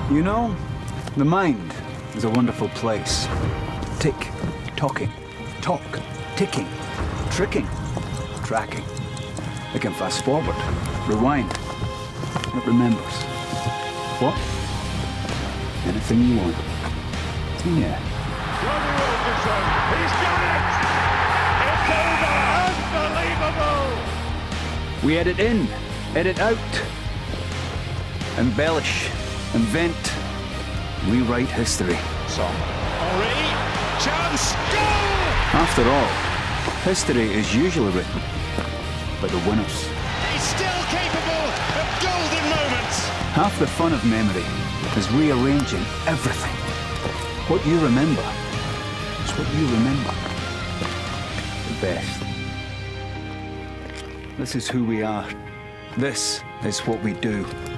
You know, the mind is a wonderful place. Tick, talking, talk, ticking, tricking, tracking. It can fast forward, rewind. It remembers. What? Anything you want. Yeah. He's done it! It's over! Unbelievable! We edit in, edit out. Embellish, invent, rewrite history. Song. Henri, chance, goal! After all, history is usually written by the winners. He's still capable of golden moments! Half the fun of memory is rearranging everything. What you remember is what you remember. The best. This is who we are. This is what we do.